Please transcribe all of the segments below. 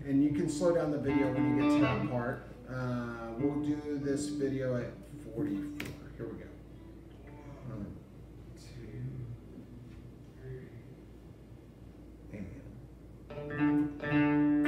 And you can slow down the video when you get to that part. We'll do this video at 44. Here we go. 1, 2, 3, and...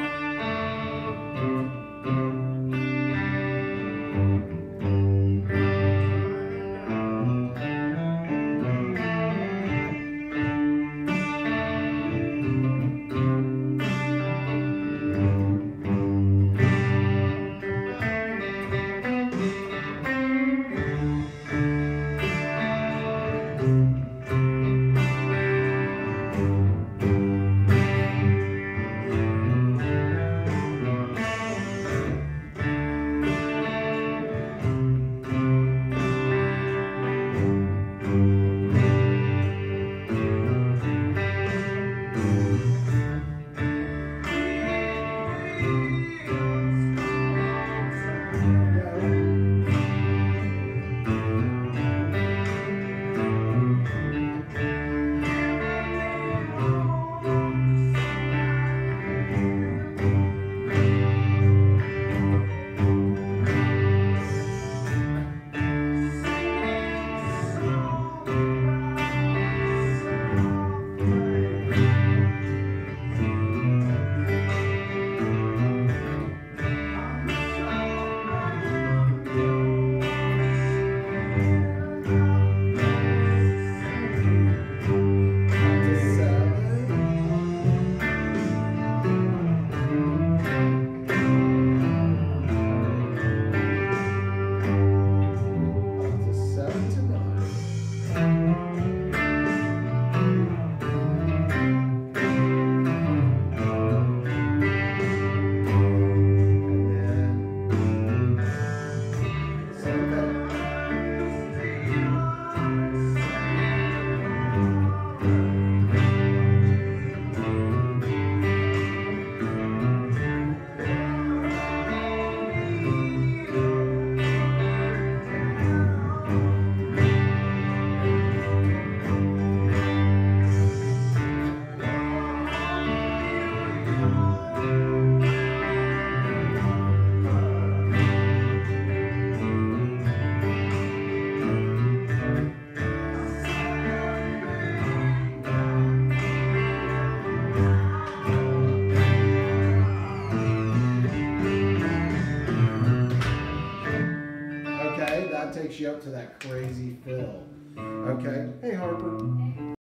Okay, that takes you up to that crazy fill. Okay, hey Harper.